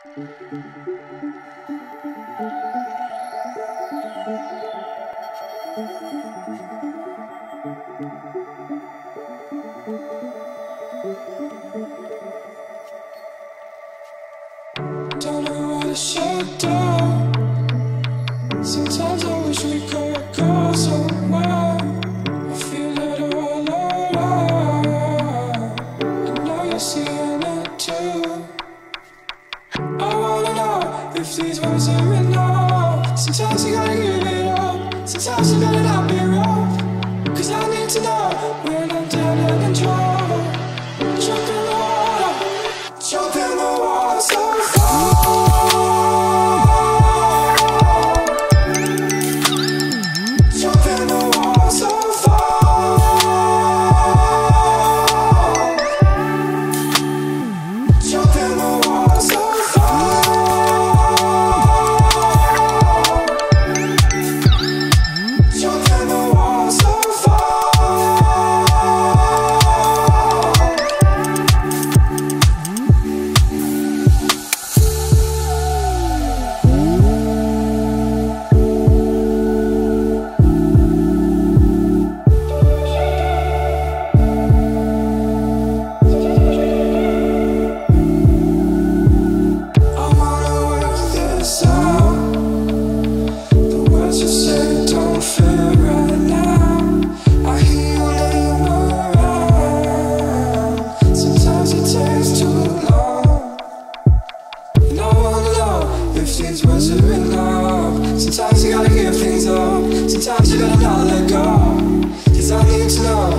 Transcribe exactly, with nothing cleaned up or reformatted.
Don't know what I should do. Sometimes I wish we could go somewhere. I feel it all around. I know you're seeing it too. I wanna know if these words are enough. Sometimes you gotta give it up. Sometimes you gotta not be rough. Cause I need to know when I'm down and in trouble. Jump in the water. Jump in the water so far. Jump in the water so far. Jump in the water so far. Jump in the water so far. I wanna work this out. The words you say don't fit right now. I hear your name around. Sometimes it takes too long. And I wanna know if these words are enough. Sometimes you gotta give things up. Sometimes you gotta not let go. Cause I need to know